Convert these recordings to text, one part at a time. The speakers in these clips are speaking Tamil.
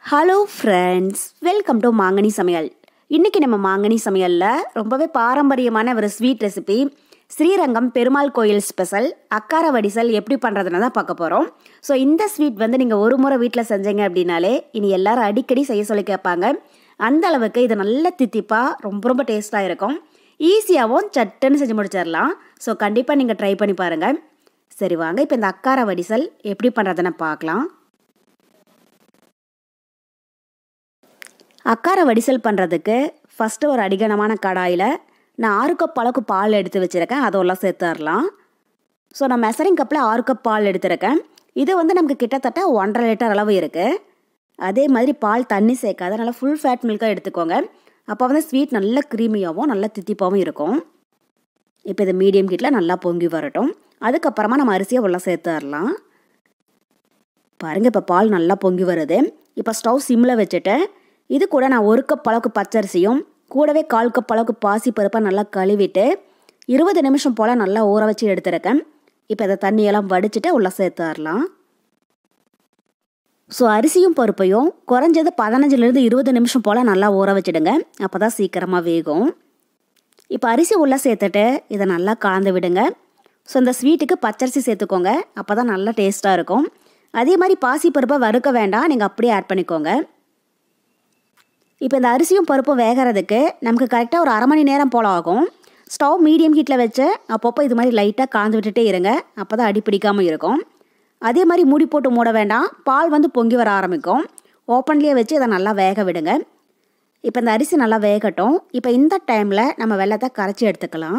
ஹலோ ஃப்ரெண்ட்ஸ், வெல்கம் டு மாங்கனி சமையல். இன்றைக்கி நம்ம மாங்கனி சமையலில் ரொம்பவே பாரம்பரியமான ஒரு ஸ்வீட் ரெசிபி, ஸ்ரீரங்கம் பெருமாள் கோயில் ஸ்பெஷல் அக்கார வடிசல் எப்படி பண்ணுறதுன்னு தான் பார்க்க போகிறோம். ஸோ இந்த ஸ்வீட் நீங்கள் ஒரு முறை வீட்டில் செஞ்சீங்க அப்படின்னாலே இனி எல்லாரும் அடிக்கடி செய்ய சொல்லி கேட்பாங்க. அந்த அளவுக்கு இது நல்ல தித்திப்பாக ரொம்ப டேஸ்ட்டாக இருக்கும். ஈஸியாகவும் சட்டுன்னு செஞ்சு முடிச்சிடலாம். ஸோ கண்டிப்பாக நீங்கள் ட்ரை பண்ணி பாருங்கள். சரி வாங்க, இப்போ இந்த அக்கார வடிசல் எப்படி பண்ணுறதுன்னு பார்க்கலாம். அக்கார வடிசல் பண்ணுறதுக்கு ஃபஸ்ட்டு ஒரு அடிகனமான கடாயில் நான் 6 கப் அளவுக்கு பால் எடுத்து வச்சுருக்கேன். அதெல்லாம் சேர்த்துடலாம். ஸோ நான் மெசரிங் கப்பில் 6 கப் பால் எடுத்துருக்கேன். இது நமக்கு கிட்டத்தட்ட 1.5 லிட்டர் அளவு இருக்குது. அதே மாதிரி பால் தண்ணி சேர்க்காத நல்லா ஃபுல் ஃபேட் மில்காக எடுத்துக்கோங்க. அப்போ ஸ்வீட் நல்ல க்ரீமியாகவும் நல்ல தித்திப்பாகவும் இருக்கும். இப்போ இது மீடியம் ஹீட்டில் நல்லா பொங்கி வரட்டும். அதுக்கப்புறமா நம்ம அரிசியை உள்ள சேர்த்துடலாம். பாருங்கள், இப்போ பால் நல்லா பொங்கி வருது. இப்போ ஸ்டவ் சிம்மில் வச்சுட்டு இது கூட நான் 1 கப் அளவுக்கு பச்சரிசியும் கூடவே 1/4 கப் அளவுக்கு பாசி பருப்பை நல்லா கழுவிட்டு 20 நிமிஷம் போல் நல்லா ஊற வச்சு எடுத்துருக்கேன். இப்போ இதை தண்ணியெல்லாம் வடிச்சிட்டு உள்ளே சேர்த்துடலாம். ஸோ அரிசியும் பருப்பையும் குறைஞ்சது 15லேருந்து 20 நிமிஷம் போல் நல்லா ஊற வச்சுடுங்க. அப்போ தான் சீக்கிரமாக வேகும். இப்போ அரிசி உள்ளே சேர்த்துட்டு இதை நல்லா கலந்து விடுங்க. ஸோ இந்த ஸ்வீட்டுக்கு பச்சரிசி சேர்த்துக்கோங்க. அப்போ தான் நல்லா டேஸ்ட்டாக இருக்கும். அதே மாதிரி பாசி பருப்பை வறுக்க வேண்டாம், நீங்கள் அப்படியே ஆட் பண்ணிக்கோங்க. இப்போ இந்த அரிசியும் பருப்பும் வேகிறதுக்கு நமக்கு கரெக்டாக ஒரு அரை மணி நேரம் போல் ஆகும். ஸ்டவ் மீடியம் ஹீட்டில் வச்சு அப்பப்போ இது மாதிரி லைட்டாக கலந்து விட்டுட்டே இருங்க. அப்போ தான் அடி பிடிக்காமல் இருக்கும். அதே மாதிரி மூடி போட்டு மூட வேண்டாம், பால் பொங்கி வர ஆரம்பிக்கும். ஓப்பன்லேயே வச்சு இதை நல்லா வேக விடுங்க. இப்போ இந்த அரிசி நல்லா வேகட்டும். இப்போ இந்த டைமில் நம்ம வெல்லத்தை கரைச்சி எடுத்துக்கலாம்.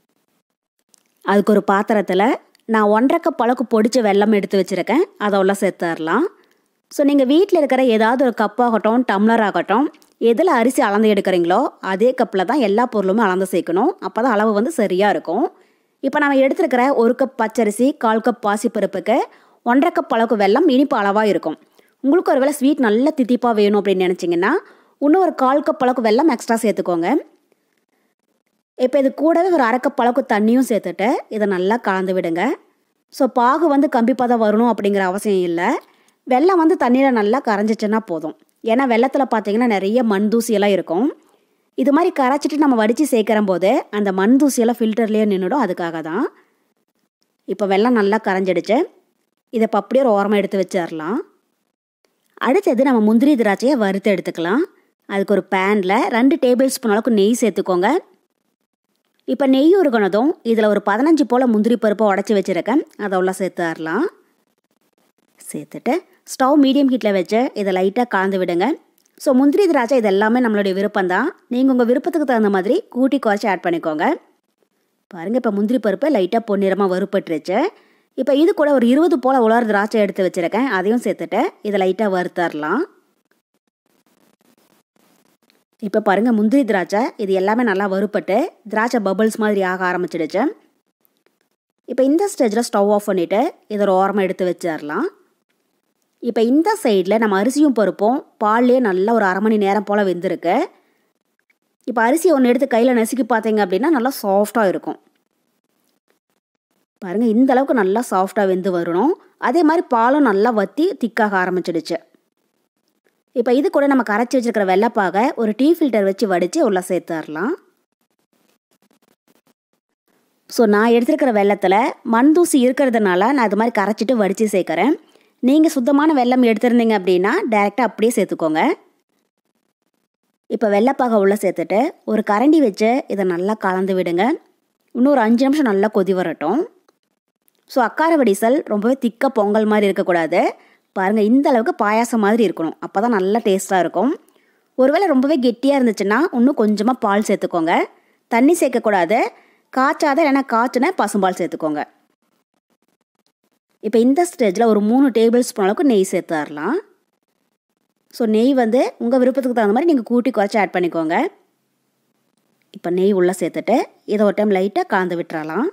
அதுக்கு ஒரு பாத்திரத்தில் நான் 1.5 கப் அளவுக்கு பொடிச்ச வெல்லம் எடுத்து வச்சுருக்கேன். அதை உள்ள சேர்த்துடலாம். ஸோ நீங்கள் வீட்டில் இருக்கிற ஏதாவது ஒரு கப்பாகட்டும் டம்ளர் ஆகட்டும், எதில் அரிசி அளந்து எடுக்கிறீங்களோ அதே கப்பில் தான் எல்லா பொருளுமே அளந்து சேர்க்கணும். அப்போ தான் அளவு சரியாக இருக்கும். இப்போ நம்ம எடுத்துருக்கிற 1 கப் பச்சரிசி 1/4 கப் பாசிப்பருப்புக்கு 1.5 கப் அளவுக்கு வெல்லம் இனிப்பு அளவாக இருக்கும். உங்களுக்கு ஒரு வேளை ஸ்வீட் நல்ல தித்திப்பாக வேணும் அப்படின்னு நினச்சிங்கன்னா இன்னும் ஒரு 1/4 கப் அளவுக்கு வெல்லம் எக்ஸ்ட்ரா சேர்த்துக்கோங்க. இப்போ இது கூடவே ஒரு 1/2 கப் அளவுக்கு தண்ணியும் சேர்த்துட்டு இதை நல்லா கலந்து விடுங்க. ஸோ பாகு கம்பிப்பாக வரணும் அப்படிங்கிற அவசியம் இல்லை. வெல்லம் தண்ணியில் நல்லா கரைஞ்சிச்சுன்னா போதும். ஏன்னா வெள்ளத்தில் பார்த்தீங்கன்னா நிறைய மண் தூசியெல்லாம் இருக்கும். இது மாதிரி கரைச்சிட்டு நம்ம வடித்து சேர்க்குற போது அந்த மண் தூசியெல்லாம் ஃபில்டர்லேயே நின்றுடும். அதுக்காக தான். இப்போ வெல்லம் நல்லா கரைஞ்சிடுச்சு. இதை இப்போ அப்படியே ஒரு ஓரமாக எடுத்து வச்சிடலாம். அடுத்தது நம்ம முந்திரி திராட்சையை வறுத்து எடுத்துக்கலாம். அதுக்கு ஒரு பேனில் 2 டேபிள் ஸ்பூன் அளவுக்கு நெய் சேர்த்துக்கோங்க. இப்போ நெய் உருகினதும் இதில் ஒரு 15 போல் முந்திரி பருப்பை உடச்சி வச்சுருக்கேன். அதை உள்ள சேர்த்துடலாம். சேர்த்துட்டு ஸ்டவ் மீடியம் ஹீட்டில் வச்சு இதை லைட்டாக கலந்து விடுங்க. ஸோ முந்திரி திராட்சை இது எல்லாமே நம்மளுடைய விருப்பம்தான். நீங்கள் உங்கள் விருப்பத்துக்கு தகுந்த மாதிரி கூட்டி குறைச்சி ஆட் பண்ணிக்கோங்க. பாருங்கள், இப்போ முந்திரி பருப்பு லைட்டாக பொன்னிறமாக வறுப்பட்டுருச்சு. இப்போ இது கூட ஒரு 20 போல் உலர் திராட்சை எடுத்து வச்சுருக்கேன். அதையும் சேர்த்துட்டு இதை லைட்டாக வறுத்தரலாம். இப்போ பாருங்கள், முந்திரி திராட்சை இது எல்லாமே நல்லா வறுப்பட்டு திராட்சை பபிள்ஸ் மாதிரி ஆக ஆரம்பிச்சிடுச்சு. இப்போ இந்த ஸ்டேஜில் ஸ்டவ் ஆஃப் பண்ணிவிட்டு இதை ஒரு ஓரமாக எடுத்து வச்சிடலாம். இப்போ இந்த சைடில் நம்ம அரிசியும் பருப்பும் பால்லேயே நல்லா ஒரு அரை மணி நேரம் போல் வெந்திருக்கு. இப்போ அரிசி ஒன்று எடுத்து கையில் நசுக்கி பார்த்தீங்க அப்படின்னா நல்லா சாஃப்டாக இருக்கும். பாருங்கள், இந்த அளவுக்கு நல்லா சாஃப்டாக வெந்து வரணும். அதே மாதிரி பாலும் நல்லா வற்றி திக்காக ஆரம்பிச்சிடுச்சு. இப்போ இது கூட நம்ம கரைச்சி வச்சுருக்கிற வெள்ளைப்பாகை ஒரு டீ ஃபில்டர் வச்சு வடித்து உள்ள சேர்த்துடலாம். ஸோ நான் எடுத்துருக்கிற வெள்ளத்தில் மண் தூசி இருக்கிறதுனால நான் இது மாதிரி கரைச்சிட்டு வடித்து சேர்க்குறேன். நீங்கள் சுத்தமான வெல்லம் எடுத்துருந்தீங்க அப்படின்னா டைரெக்டாக அப்படியே சேர்த்துக்கோங்க. இப்போ வெள்ளைப்பாகை உள்ளே சேர்த்துட்டு ஒரு கரண்டி வச்சு இதை நல்லா கலந்து விடுங்க. இன்னும் ஒரு 5 நிமிஷம் நல்லா கொதி வரட்டும். ஸோ அக்கார வடிசல் ரொம்பவே திக்காக பொங்கல் மாதிரி இருக்கக்கூடாது. பாருங்கள், இந்த அளவுக்கு பாயாசம் மாதிரி இருக்கணும். அப்போ தான் நல்லா டேஸ்ட்டாக இருக்கும். ஒருவேளை ரொம்பவே கெட்டியாக இருந்துச்சுன்னா இன்னும் கொஞ்சமாக பால் சேர்த்துக்கோங்க. தண்ணி சேர்க்கக்கூடாது. காய்ச்சாத இல்லைன்னா காய்ச்சின பசும்பால் சேர்த்துக்கோங்க. இப்போ இந்த ஸ்டேஜில் ஒரு 3 டேபிள் ஸ்பூன் அளவுக்கு நெய் சேர்த்துடலாம். ஸோ நெய் உங்கள் விருப்பத்துக்கு தகுந்த மாதிரி நீங்கள் கூட்டி குறைச்சி ஆட் பண்ணிக்கோங்க. இப்போ நெய் உள்ளே சேர்த்துட்டு இதை ஒரு டைம் லைட்டாக கலந்து விட்டுறலாம்.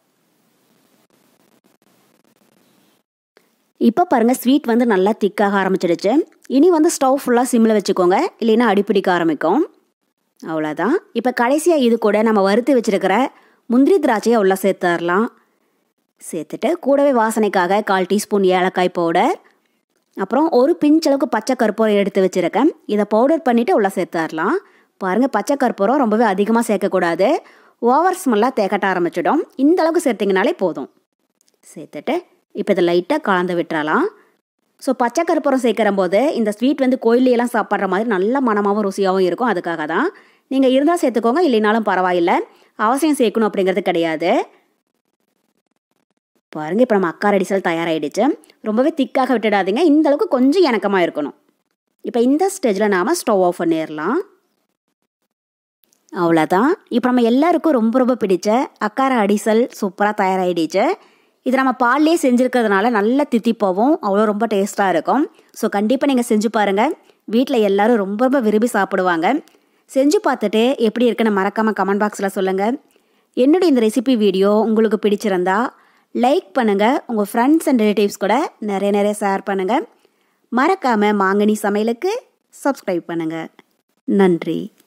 இப்போ பாருங்கள், ஸ்வீட் நல்லா திக்காக ஆரம்பிச்சிடுச்சு. இனி ஸ்டவ் ஃபுல்லாக சிம்மில் வச்சுக்கோங்க, இல்லைன்னா அடிப்பிடிக்க ஆரம்பிக்கும். அவ்வளோதான். இப்போ கடைசியாக இது கூட நம்ம வறுத்து வச்சுருக்கிற முந்திரி திராட்சையை உள்ளே சேர்த்துடலாம். சேர்த்துட்டு கூடவே வாசனைக்காக 1/4 டீஸ்பூன் ஏலக்காய் பவுடர், அப்புறம் ஒரு பிஞ்ச் அளவுக்கு பச்சை கற்பூரம் எடுத்து வச்சுருக்கேன். இதை பவுடர் பண்ணிவிட்டு உள்ளே சேர்த்துடலாம். பாருங்கள், பச்சை கற்பூரம் ரொம்பவே அதிகமாக சேர்க்கக்கூடாது. ஓவர் ஸ்மெல்லாக தேக்கட்ட ஆரம்பிச்சிடும். இந்த அளவுக்கு சேர்த்திங்கனாலே போதும். சேர்த்துட்டு இப்போ இதை லைட்டாக கலந்து விட்டுறலாம். ஸோ பச்சை கற்பூரம் சேர்க்கிற போது இந்த ஸ்வீட் வந்து கோயிலையெல்லாம் சாப்பிட்ற மாதிரி நல்ல மனமாகவும் ருசியாகவும் இருக்கும். அதுக்காக தான். நீங்கள் இருந்தால் சேர்த்துக்கோங்க, இல்லைனாலும் பரவாயில்லை. அவசியம் சேர்க்கணும் அப்படிங்கிறது கிடையாது. பாருங்கள், இப்போ நம்ம அக்கார் அடிசல் தயாராகிடுச்சு. ரொம்பவே திக்காக விட்டுடாதீங்க. இந்த அளவுக்கு கொஞ்சம் இணக்கமாக இருக்கணும். இப்போ இந்த ஸ்டேஜில் நாம் ஸ்டவ் ஆஃப் பண்ணிடலாம். அவ்வளோதான். இப்போ நம்ம எல்லாருக்கும் ரொம்ப ரொம்ப பிடிச்ச அக்கார அடிசல் சூப்பராக தயாராகிடுச்சு. இது நம்ம பால்லே செஞ்சுருக்கிறதுனால நல்ல தித்திப்பாகவும் அவ்வளோ ரொம்ப டேஸ்ட்டாக இருக்கும். ஸோ கண்டிப்பாக நீங்கள் செஞ்சு பாருங்கள். வீட்டில் எல்லோரும் ரொம்ப ரொம்ப விரும்பி சாப்பிடுவாங்க. செஞ்சு பார்த்துட்டு எப்படி இருக்குன்னு மறக்காமல் கமெண்ட் பாக்ஸில் சொல்லுங்கள். என்னுடைய இந்த ரெசிபி வீடியோ உங்களுக்கு பிடிச்சிருந்தா லைக் பண்ணுங்கள். உங்கள் ஃப்ரெண்ட்ஸ் அண்ட் ரிலேட்டிவ்ஸ் கூட நிறைய ஷேர் பண்ணுங்கள். மறக்காமல் மாங்கனி சமையலுக்கு சப்ஸ்கிரைப் பண்ணுங்கள். நன்றி.